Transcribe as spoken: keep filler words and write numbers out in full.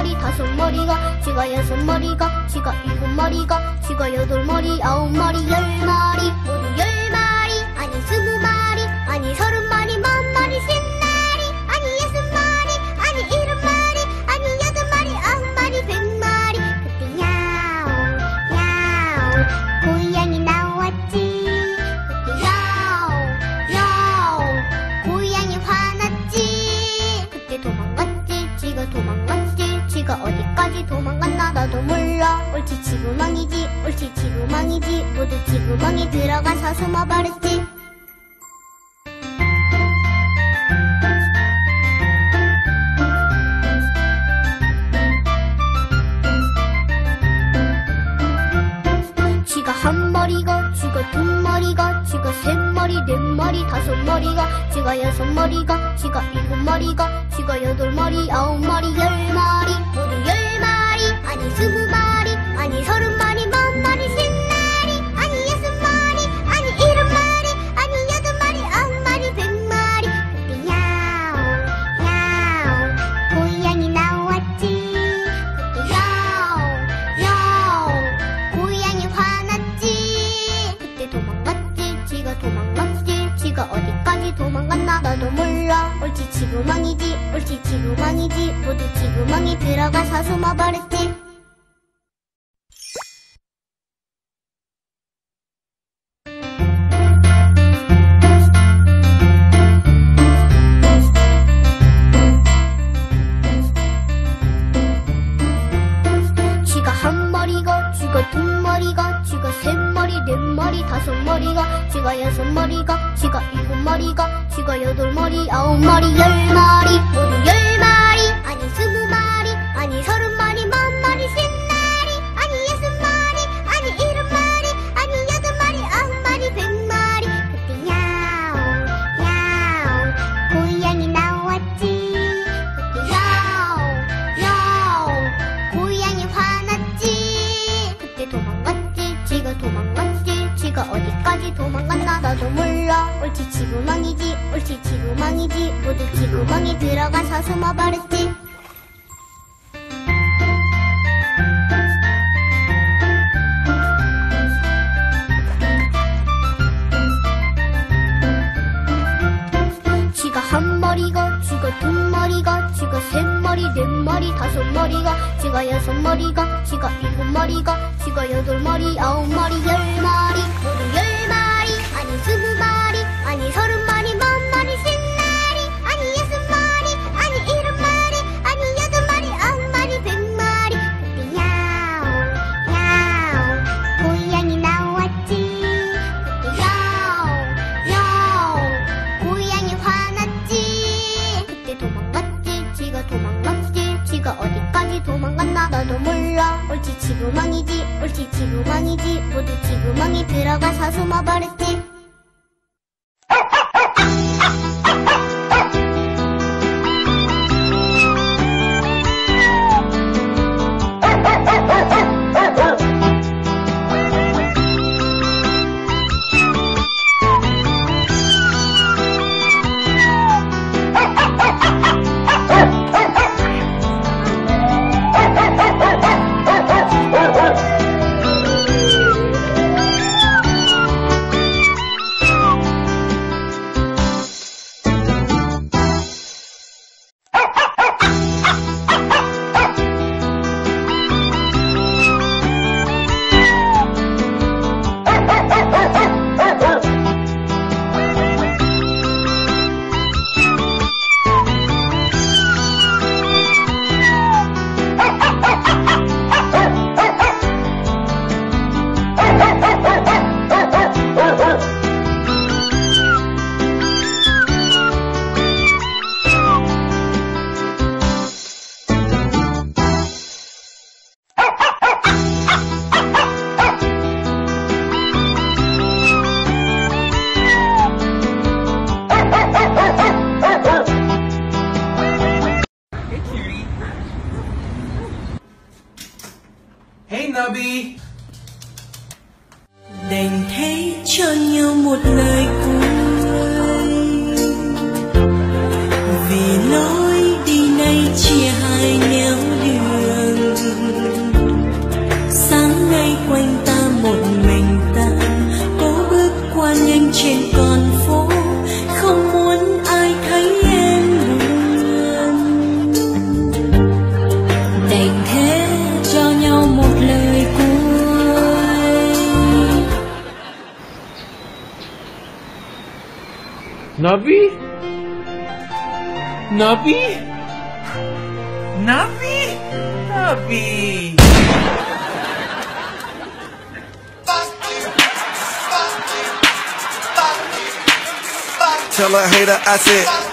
머리 다섯 머리가 지가 여섯 머리가 지가 일곱 머리가 지가 여덟 머리 아홉 머리 열 머리 모두 열 마리 아니 스무 마리 아니 서른 마리 만 마리 십 마리 아니 여섯 마리 아니 일곱 마리 아니 여덟 마리 아홉 마리 백 마리 그때 야옹 야옹 고양이 나왔지 그때 야옹 야옹 고양이 화났지 그때 도망갔지 지가 도망갔지 지가 어디까지 도망갔나 나도 몰라 옳지 지구망이지 옳지 지구망이지 모두 지구망이 들어가서 숨어버렸지 지가 한 머리가 지가 두 머리가 지가 세 머리 네 머리 다섯 머리가 지가 여섯 머리가 지가 일곱 머리가 지가 여덟 머리 아홉 머리 열 머리 모두 열 마리 아니 스무 마리 아니 서른 마리 만 마리 십 마리 아니 여섯 마리 아니 일곱 마리 아니 여덟 마리 아홉 마리 백 마리 그때 야옹 야옹 고양이 나왔지 그때 야옹 야옹 고양이 화났지 그때 도망갔지 지가 도망갔지 지가 어디까지 도망갔나 나도 몰라 옳지 지구망이지 옳지 지구망이지 모두 지구망이 들어가서 숨어버렸지 지가 한 머리가 지가 두 머리가 지가 세 머리 네 머리 다섯 머리가 지가 여섯 머리가 지가 일곱 머리가 지가 여덟 머리 아홉 머리 열 머리 모두 열 마리 아니 스무 마리 아니 서른 마리 만 마리 십 마리 아니 여섯 마리 아니 일곱 마리 아니 여덟 마리 아홉 마리 백 마리 그때 야옹 야옹 고양이 나왔지 그때 야옹 야옹 고양이 화났지 그때 도망갔지 지가 도망갔지 지가 어디까지 도망갔나 나도 몰라 옳지 지구망이지 옳지 지구망이지 모두 지구망이 들어가서 숨어버렸지 지가 한 머리가 지가 두 머리가 지가 세 머리 네 머리 다섯 머리가 지가 여섯 머리가 지가 일곱 머리가 지가 여덟 머리 아홉 머리 열 머리 모두 열 마리 아니 스무 마리 아니 서른 마리 만 마리 십 마리 아니 여섯 마리 아니 일곱 마리 아니 여덟 마리 아홉 마리 백 마리 그때 야옹 야옹 고양이 나왔지 그때 야옹 야옹 고양이 화났지 그때 도망갔지 지가 도망갔지 지가 어디까지 도망갔나 나도 몰라 옳지 지구망이지 옳지 지구망이지 모두 지구망이 들어가서 숨어버렸지 Nubby. Đành thấy cho nhau một lời cuối, vì lối đi này chia hai nẻo đường. Nabi? Nabi? Nabi? Nabi? Tell a hater I said